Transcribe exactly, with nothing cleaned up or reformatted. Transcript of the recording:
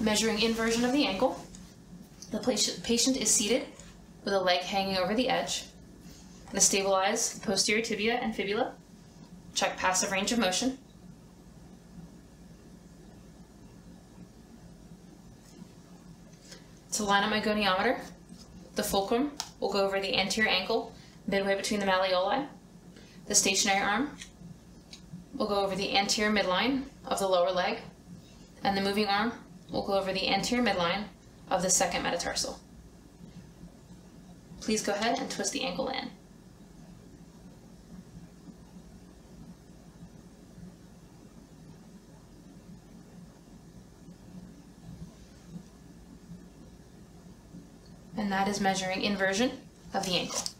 Measuring inversion of the ankle. The patient is seated with a leg hanging over the edge. I'm going to stabilize posterior tibia and fibula. Check passive range of motion. To line up my goniometer, the fulcrum will go over the anterior ankle, midway between the malleoli. The stationary arm will go over the anterior midline of the lower leg, and the moving arm will go over the anterior midline of the second metatarsal. Please go ahead and twist the ankle in. And that is measuring inversion of the ankle.